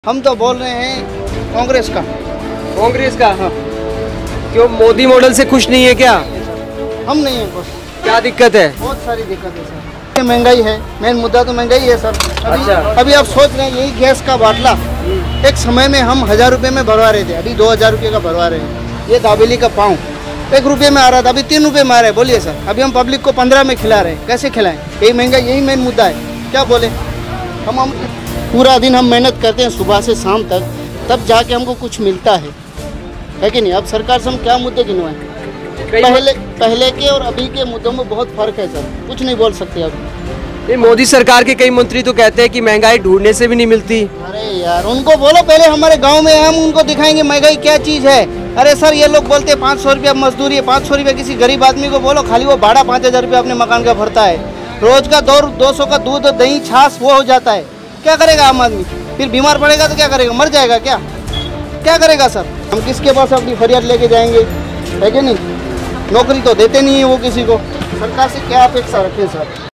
हम तो बोल रहे हैं कांग्रेस का। हाँ। क्यों मोदी मॉडल से खुश नहीं है क्या? हम नहीं है खुश। क्या दिक्कत है? बहुत सारी दिक्कत है सर। महंगाई है, मेन मुद्दा तो महंगाई है सर। अच्छा। अभी आप सोच रहे हैं यही गैस का बाटला एक समय में हम 1000 रुपये में भरवा रहे थे, अभी 2000 रुपये का भरवा रहे हैं। ये दाबेली का पाँव 1 रुपये में आ रहा था, अभी 3 रुपये में आ रहा है। बोलिए सर, अभी हम पब्लिक को 15 में खिला रहे हैं, कैसे खिलाएं? यही महंगाई, यही मेन मुद्दा है। क्या बोले हम पूरा दिन हम मेहनत करते हैं सुबह से शाम तक, तब जाके हमको कुछ मिलता है कि नहीं? अब सरकार से हम क्या मुद्दे गिनवाएं? पहले के और अभी के मुद्दों में बहुत फर्क है सर, कुछ नहीं बोल सकते अभी। मोदी सरकार के कई मंत्री तो कहते हैं कि महंगाई ढूंढने से भी नहीं मिलती। अरे यार, उनको बोलो पहले हमारे गांव में हम उनको दिखाएंगे महंगाई क्या चीज़ है। अरे सर, ये लोग बोलते हैं 500 रुपया मजदूरी है। 500 रुपया किसी गरीब आदमी को बोलो, खाली वो भाड़ा 5000 रुपया अपने मकान का भरता है। रोज का 200 का दूध दही छाछ वो हो जाता है। क्या करेगा आम आदमी? फिर बीमार पड़ेगा तो क्या करेगा? मर जाएगा क्या? क्या करेगा सर? हम किसके पास अपनी फरियाद लेके जाएंगे? है कि नहीं? नौकरी तो देते नहीं है वो किसी को। सरकार से क्या अपेक्षा रखें सर?